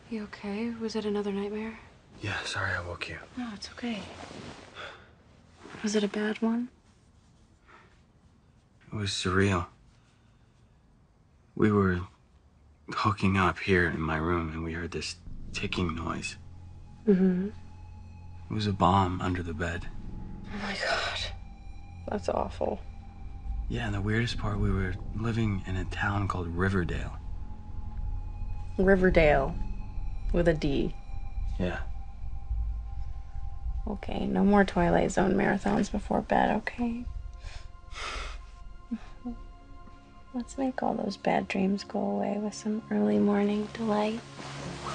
You okay? Was it another nightmare? Yeah, sorry I woke you. No, it's okay. Was it a bad one? It was surreal. We were hooking up here in my room and we heard this ticking noise. Mm-hmm. It was a bomb under the bed. Oh my God. That's awful. Yeah, and the weirdest part, we were living in a town called Riverdale. Riverdale. With a D. Yeah. Okay, no more Twilight Zone marathons before bed, okay? Let's make all those bad dreams go away with some early morning delight.